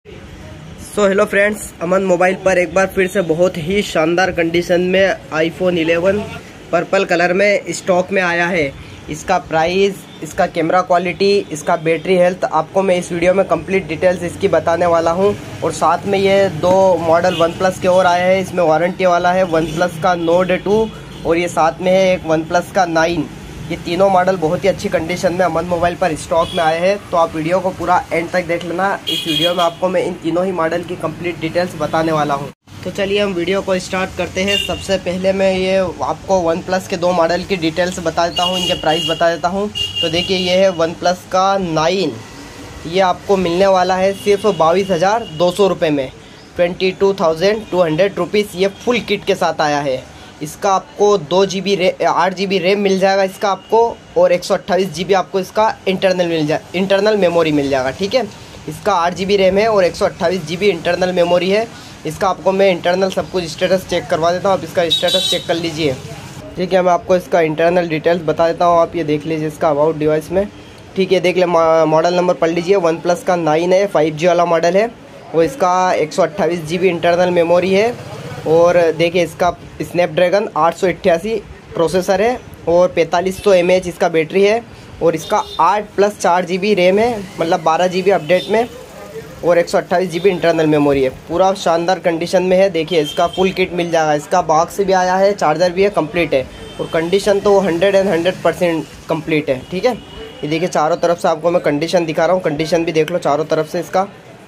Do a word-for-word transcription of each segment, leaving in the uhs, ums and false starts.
सो hello friends, Aman mobile पर एक बार फिर से बहुत ही शानदार कंडीशन में आईफोन इलेवन पर्पल कलर में स्टॉक में आया है। इसका प्राइस, इसका कैमरा क्वालिटी, इसका बैटरी हेल्थ आपको मैं इस वीडियो में कंप्लीट डिटेल्स इसकी बताने वाला हूं। और साथ में ये दो मॉडल वन प्लस के और आए हैं। इसमें वारंटी वाला है वन प्लस का नोड टू और ये साथ में है एक वन प्लस का नाइन। ये तीनों मॉडल बहुत ही अच्छी कंडीशन में अमन मोबाइल पर स्टॉक में आए हैं। तो आप वीडियो को पूरा एंड तक देख लेना। इस वीडियो में आपको मैं इन तीनों ही मॉडल की कंप्लीट डिटेल्स बताने वाला हूं। तो चलिए हम वीडियो को स्टार्ट करते हैं। सबसे पहले मैं ये आपको वन प्लस के दो मॉडल की डिटेल्स बता देता हूँ, इनके प्राइस बता देता हूँ। तो देखिए ये है वन प्लस का नाइन। ये आपको मिलने वाला है सिर्फ बाईस हज़ार दो सौ रुपये में, twenty two thousand two hundred rupees. ये फुल किट के साथ आया है। इसका आपको दो जी बी रे आठ जी बी रैम मिल जाएगा इसका आपको, और एक सौ अट्ठाईस जी बी आपको इसका इंटरनल मिल जाए इंटरनल मेमोरी मिल जाएगा। ठीक है, इसका आठ जी बी रैम है और एक सौ अट्ठाईस जी बी इंटरनल मेमोरी है। इसका आपको मैं इंटरनल सब कुछ स्टेटस चेक करवा देता हूँ। आप इसका स्टेटस चेक कर लीजिए। ठीक है, मैं आपको इसका इंटरनल डिटेल्स बता देता हूँ। आप ये देख लीजिए इसका अबाउट डिवाइस में। ठीक है, देख ले, मॉडल नंबर पढ़ लीजिए। वन प्लस का नाइन है, फाइव जी वाला मॉडल है। वो इसका एक सौ अट्ठाईस जी बी इंटरनल मेमोरी है। और देखिए इसका स्नैपड्रैगन आठ सौ अट्ठासी प्रोसेसर है और पैंतालीस सौ एम ए एच इसका बैटरी है। और इसका आठ प्लस चार जी बी रैम है, मतलब बारह जी बी अपडेट में, और एक सौ अट्ठाईस जी बी इंटरनल मेमोरी है। पूरा शानदार कंडीशन में है। देखिए इसका फुल किट मिल जाएगा। इसका बॉक्स भी आया है, चार्जर भी है, कंप्लीट है। और कंडीशन तो hundred and hundred percent complete है। ठीक है, ये देखिए चारों तरफ से आपको मैं कंडीशन दिखा रहा हूँ। कंडीशन भी देख लो चारों तरफ से, इसका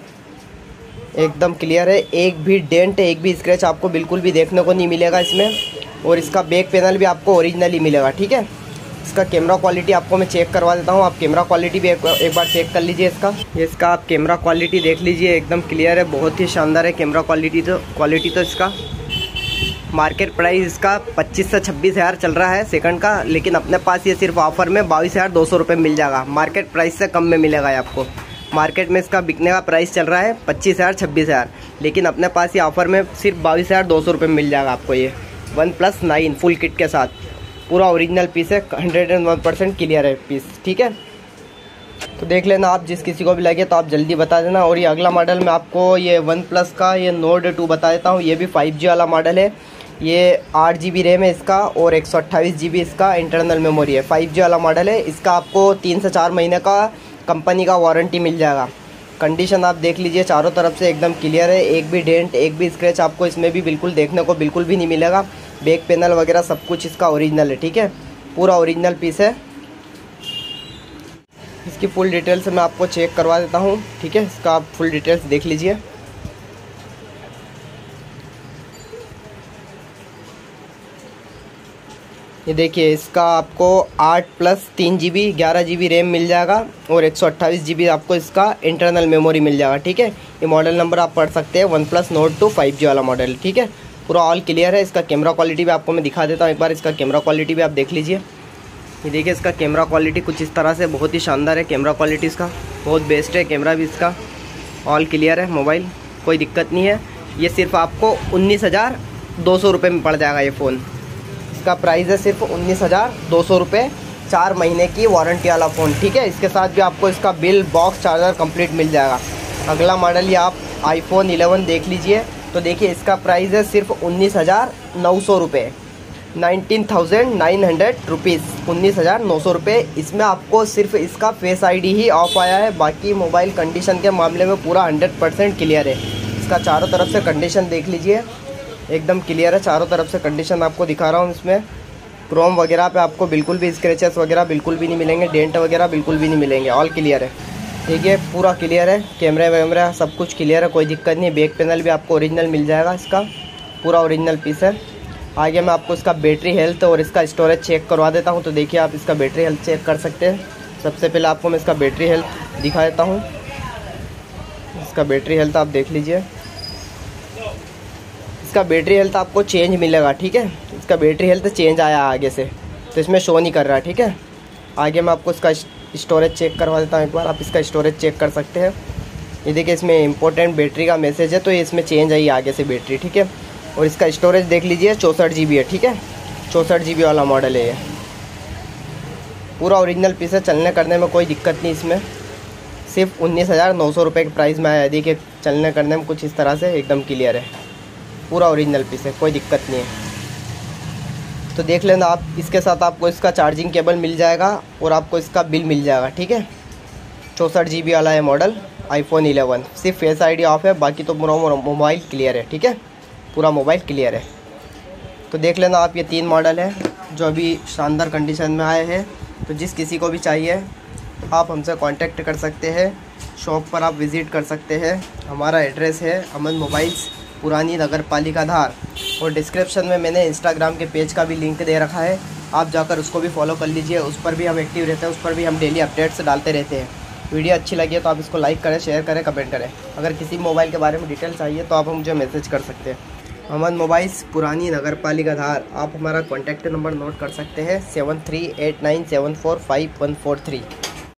एकदम क्लियर है। एक भी डेंट, एक भी स्क्रैच आपको बिल्कुल भी देखने को नहीं मिलेगा इसमें। और इसका बैक पैनल भी आपको ओरिजिनल ही मिलेगा। ठीक है, इसका कैमरा क्वालिटी आपको मैं चेक करवा देता हूँ। आप कैमरा क्वालिटी भी एक, एक बार चेक कर लीजिए इसका। ये इसका आप कैमरा क्वालिटी देख लीजिए, एकदम क्लियर है, बहुत ही शानदार है कैमरा क्वालिटी। तो क्वालिटी तो इसका मार्केट प्राइस इसका पच्चीस से छब्बीस हज़ार चल रहा है सेकंड का, लेकिन अपने पास ये सिर्फ ऑफर में बाईस हज़ार दो सौ रुपये मिल जाएगा। मार्केट प्राइस से कम में मिलेगा ये आपको। मार्केट में इसका बिकने का प्राइस चल रहा है पच्चीस हज़ार छब्बीस हज़ार, लेकिन अपने पास ये ऑफ़र में सिर्फ बाईस हज़ार दो सौ रुपये में मिल जाएगा आपको। ये OnePlus nine full kit के साथ पूरा ओरिजिनल पीस है, hundred and one percent clear है पीस। ठीक है, तो देख लेना आप, जिस किसी को भी लगे तो आप जल्दी बता देना। और ये अगला मॉडल मैं आपको ये वन प्लस का ये नोड टू बता देता हूँ। ये भी फाइव जी वाला मॉडल है। ये आठ जी बी रैम है इसका और एक सौ अट्ठाईस जी बी इसका इंटरनल मेमोरी है। फाइव जी वाला मॉडल है। इसका आपको तीन से चार महीने का कंपनी का वारंटी मिल जाएगा। कंडीशन आप देख लीजिए चारों तरफ से एकदम क्लियर है। एक भी डेंट, एक भी स्क्रैच आपको इसमें भी बिल्कुल देखने को बिल्कुल भी नहीं मिलेगा। बैक पैनल वगैरह सब कुछ इसका ओरिजिनल है। ठीक है, पूरा ओरिजिनल पीस है। इसकी फुल डिटेल्स मैं आपको चेक करवा देता हूँ। ठीक है, इसका आप फुल डिटेल्स देख लीजिए। ये देखिए इसका आपको आठ प्लस तीन जी बी ग्यारह जी बी रैम मिल जाएगा और एक सौ अट्ठाईस जी बी आपको इसका इंटरनल मेमोरी मिल जाएगा। ठीक है, ये मॉडल नंबर आप पढ़ सकते हैं, OnePlus note two five G वाला मॉडल। ठीक है, पूरा ऑल क्लियर है। इसका कैमरा क्वालिटी भी आपको मैं दिखा देता हूँ एक बार। इसका कैमरा क्वालिटी भी आप देख लीजिए। ये देखिए इसका कैमरा क्वालिटी कुछ इस तरह से, बहुत ही शानदार है कैमरा क्वालिटी इसका, बहुत बेस्ट है। कैमरा भी इसका ऑल क्लियर है, मोबाइल कोई दिक्कत नहीं है। ये सिर्फ आपको उन्नीस हज़ार दो सौ रुपये में पड़ जाएगा ये फ़ोन। इसका प्राइस है सिर्फ उन्नीस हज़ार दो सौ रुपये, चार महीने की वारंटी वाला फ़ोन। ठीक है, इसके साथ भी आपको इसका बिल, बॉक्स, चार्जर कंप्लीट मिल जाएगा। अगला मॉडल ये आप आईफोन इलेवन देख लीजिए। तो देखिए इसका प्राइस है सिर्फ उन्नीस हज़ार नौ सौ रुपये, nineteen thousand nine hundred rupees, उन्नीस हज़ार नौ सौ रुपये। इसमें आपको सिर्फ इसका फेस आईडी ही ऑफ आया है, बाकी मोबाइल कंडीशन के मामले में पूरा हंड्रेड परसेंट क्लियर है। इसका चारों तरफ से कंडीशन देख लीजिए, एकदम क्लियर है। चारों तरफ से कंडीशन आपको दिखा रहा हूँ। इसमें क्रोम वगैरह पे आपको बिल्कुल भी स्क्रैचेस वगैरह बिल्कुल भी नहीं मिलेंगे, डेंट वगैरह बिल्कुल भी नहीं मिलेंगे, ऑल क्लियर है। ठीक है, पूरा क्लियर है। कैमरे वैमरा सब कुछ क्लियर है, कोई दिक्कत नहीं है। बैक पैनल भी आपको ओरिजिनल मिल जाएगा, इसका पूरा ओरिजिनल पीस है। आगे मैं आपको इसका बैटरी हेल्थ और इसका स्टोरेज चेक करवा देता हूँ। तो देखिए आप इसका बैटरी हेल्थ चेक कर सकते हैं। सबसे पहले आपको मैं इसका बैटरी हेल्थ दिखा देता हूँ। इसका बैटरी हेल्थ आप देख लीजिए। इसका बैटरी हेल्थ आपको चेंज मिलेगा। ठीक है, इसका बैटरी हेल्थ चेंज आया आगे से, तो इसमें शो नहीं कर रहा। ठीक है, आगे मैं आपको इसका स्टोरेज चेक करवा देता हूँ एक बार। आप इसका स्टोरेज चेक कर सकते हैं। ये देखिए इसमें इंपॉर्टेंट बैटरी का मैसेज है, तो ये इसमें चेंज आई आगे से बैटरी। ठीक है, और इसका स्टोरेज देख लीजिए, चौंसठ जी बी है। ठीक है, चौंसठ जी बी वाला मॉडल है ये। पूरा ओरिजिनल पीस है, चलने करने में कोई दिक्कत नहीं इसमें। सिर्फ उन्नीस हज़ार नौ सौ रुपये के प्राइस में आया है। देखिए चलने करने में कुछ इस तरह से एकदम क्लियर है, पूरा ओरिजिनल पीस है, कोई दिक्कत नहीं है। तो देख लेना आप। इसके साथ आपको इसका चार्जिंग केबल मिल जाएगा और आपको इसका बिल मिल जाएगा, ठीक है। चौंसठ जी बी वाला है मॉडल आईफोन इलेवन। सिर्फ फेस आईडी ऑफ है, बाकी तो पूरा मोबाइल क्लियर है, ठीक है, पूरा मोबाइल क्लियर है। तो देख लेना आप, ये तीन मॉडल है जो अभी शानदार कंडीशन में आए हैं। तो जिस किसी को भी चाहिए आप हमसे कांटेक्ट कर सकते हैं, शॉप पर आप विज़िट कर सकते हैं। हमारा एड्रेस है अमन मोबाइल्स, पुरानी नगर पालिका धार, और डिस्क्रिप्शन में मैंने इंस्टाग्राम के पेज का भी लिंक दे रखा है, आप जाकर उसको भी फॉलो कर लीजिए। उस पर भी हम एक्टिव रहते हैं, उस पर भी हम डेली अपडेट्स डालते रहते हैं। वीडियो अच्छी लगी है तो आप इसको लाइक करें, शेयर करें, कमेंट करें। अगर किसी मोबाइल के बारे में डिटेल चाहिए तो आप मुझे मैसेज कर सकते हैं। अमन मोबाइल्स, पुरानी नगर पालिका धार। आप हमारा कॉन्टैक्ट नंबर नोट कर सकते हैं, seven three eight nine seven four five one four three.